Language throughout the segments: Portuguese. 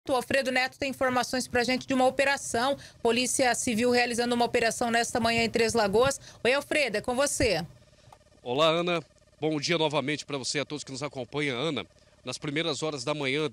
O Alfredo Neto tem informações para a gente de uma operação. Polícia Civil realizando uma operação nesta manhã em Três Lagoas. Oi, Alfredo, é com você. Olá, Ana. Bom dia novamente para você e a todos que nos acompanham, Ana. Nas primeiras horas da manhã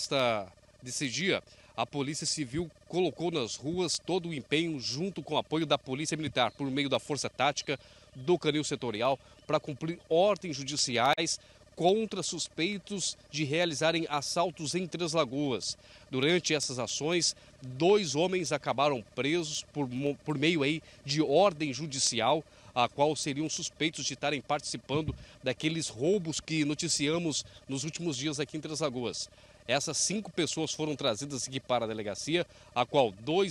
desse dia, a Polícia Civil colocou nas ruas todo o empenho junto com o apoio da Polícia Militar, por meio da Força Tática, do Canil Setorial, para cumprir ordens judiciais contra suspeitos de realizarem assaltos em Três Lagoas. Durante essas ações, 2 homens acabaram presos por meio aí de ordem judicial, a qual seriam suspeitos de estarem participando daqueles roubos que noticiamos nos últimos dias aqui em Três Lagoas. Essas 5 pessoas foram trazidas aqui para a delegacia, a qual dois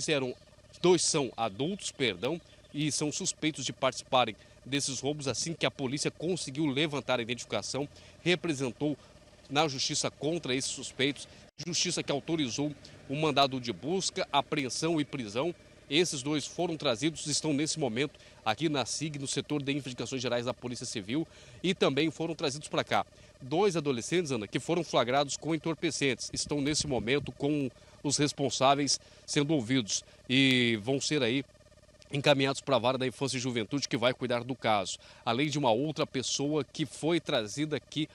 são adultos, e são suspeitos de participarem desses roubos. Assim que a polícia conseguiu levantar a identificação, representou na justiça contra esses suspeitos, justiça que autorizou o mandado de busca, apreensão e prisão. Esses 2 foram trazidos, estão nesse momento aqui na SIG, no setor de investigações gerais da Polícia Civil, e também foram trazidos para cá 2 adolescentes, Ana, que foram flagrados com entorpecentes. Estão nesse momento com os responsáveis sendo ouvidos e vão ser aí encaminhados para a Vara da Infância e Juventude, que vai cuidar do caso. Além de uma outra pessoa que foi trazida aqui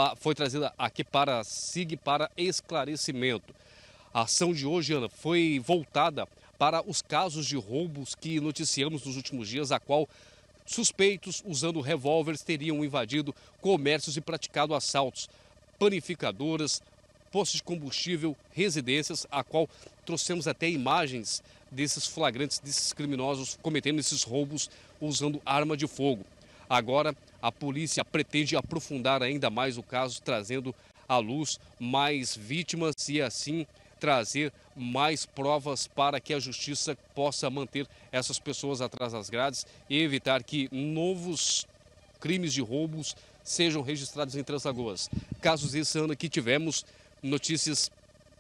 para a SIG para esclarecimento. A ação de hoje, Ana, foi voltada para os casos de roubos que noticiamos nos últimos dias, a qual suspeitos usando revólveres teriam invadido comércios e praticado assaltos, panificadoras, postos de combustível, residências, a qual trouxemos até imagens desses flagrantes, desses criminosos cometendo esses roubos usando arma de fogo. Agora, a polícia pretende aprofundar ainda mais o caso, trazendo à luz mais vítimas e assim trazer mais provas para que a justiça possa manter essas pessoas atrás das grades e evitar que novos crimes de roubos sejam registrados em Três Lagoas. Casos esse ano que tivemos notícias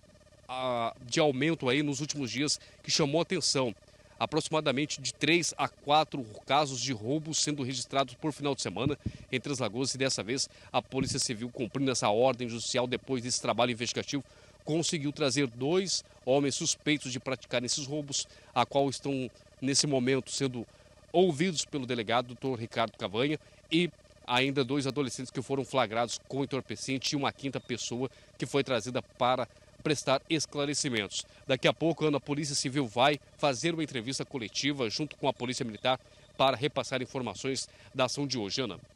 de aumento aí nos últimos dias que chamou atenção. Aproximadamente de 3 a 4 casos de roubos sendo registrados por final de semana em Três Lagoas, e dessa vez a Polícia Civil, cumprindo essa ordem judicial depois desse trabalho investigativo, conseguiu trazer 2 homens suspeitos de praticar esses roubos, a qual estão nesse momento sendo ouvidos pelo delegado, Dr. Ricardo Cavanha, e ainda 2 adolescentes que foram flagrados com entorpecente e uma 5ª pessoa que foi trazida para prestar esclarecimentos. Daqui a pouco, Ana, a Polícia Civil vai fazer uma entrevista coletiva junto com a Polícia Militar para repassar informações da ação de hoje, Ana.